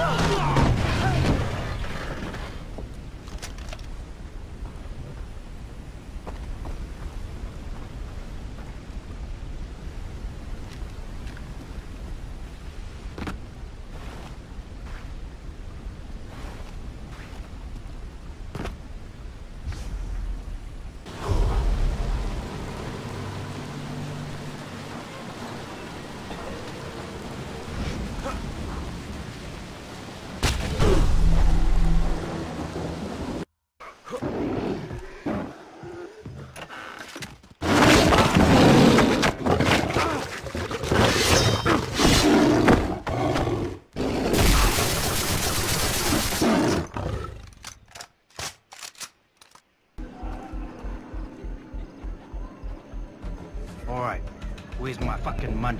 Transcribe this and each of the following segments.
Alright, where's my fucking money?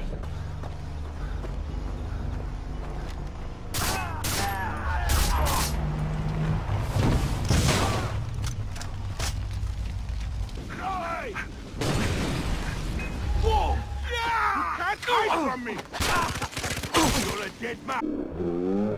Whoa! Yeah! You can't hide from me! You're a dead man!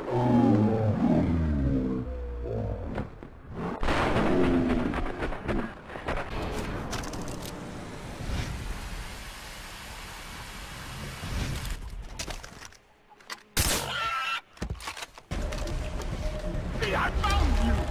I found you!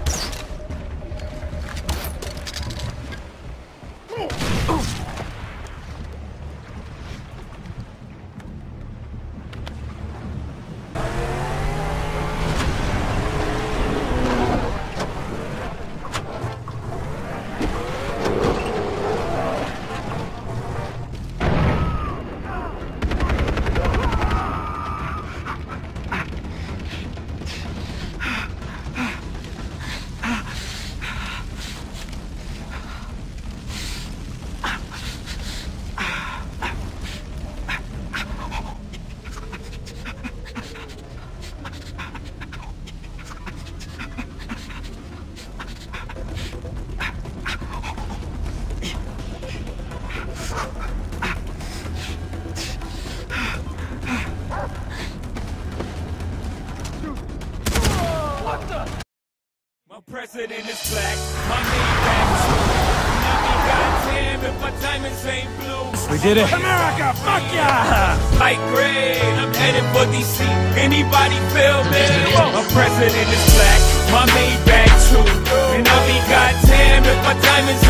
My president is black, my name back too. Now me goddamn if my diamonds ain't blue. We did it! America, fuck yeah! Like great, I'm headed for DC. Anybody feel me? My president is black, my name back too. And I'll be goddamn if my diamonds